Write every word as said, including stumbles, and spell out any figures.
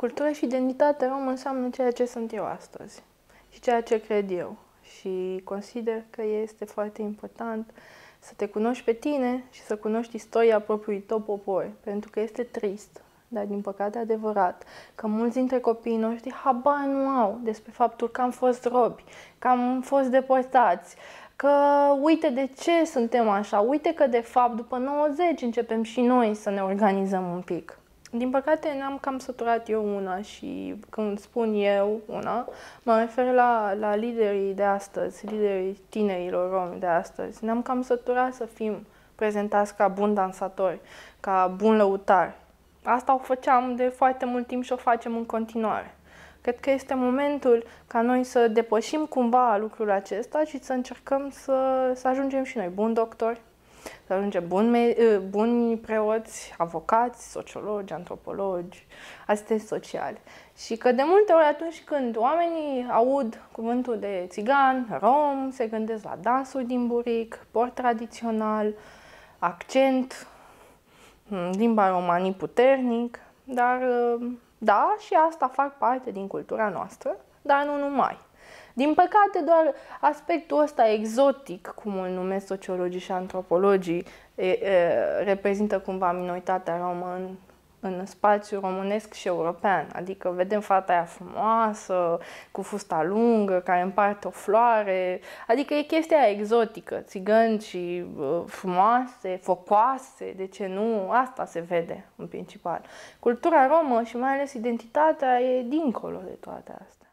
cultură și identitate romă înseamnă ceea ce sunt eu astăzi și ceea ce cred eu. Și consider că este foarte important să te cunoști pe tine și să cunoști istoria propriului tău popor, pentru că este trist, dar din păcate adevărat, că mulți dintre copiii noștri habar nu au despre faptul că am fost robi, că am fost deportați, că uite de ce suntem așa, uite că de fapt după nouăzeci începem și noi să ne organizăm un pic. Din păcate ne-am cam săturat eu una și când spun eu una, mă refer la, la liderii de astăzi, liderii tinerilor romi de astăzi. Ne-am cam săturat să fim prezentați ca buni dansatori, ca buni lăutari. Asta o făceam de foarte mult timp și o facem în continuare. Cred că este momentul ca noi să depășim cumva lucrul acesta și să încercăm să, să ajungem și noi buni doctori, să ajungem buni, buni preoți, avocați, sociologi, antropologi, asistenți sociali. Și că de multe ori atunci când oamenii aud cuvântul de țigan, rom, se gândesc la dansul din buric, port tradițional, accent, limba romanii puternic, dar da, și asta fac parte din cultura noastră, dar nu numai. Din păcate, doar aspectul ăsta exotic, cum îl numesc sociologii și antropologii, e, e, reprezintă cumva minoritatea romă în, în spațiul românesc și european. Adică vedem fata aia frumoasă, cu fusta lungă, care împarte o floare. Adică e chestia aia exotică, țigăni și uh, frumoase, focoase, de ce nu? Asta se vede în principal. Cultura romă și mai ales identitatea e dincolo de toate astea.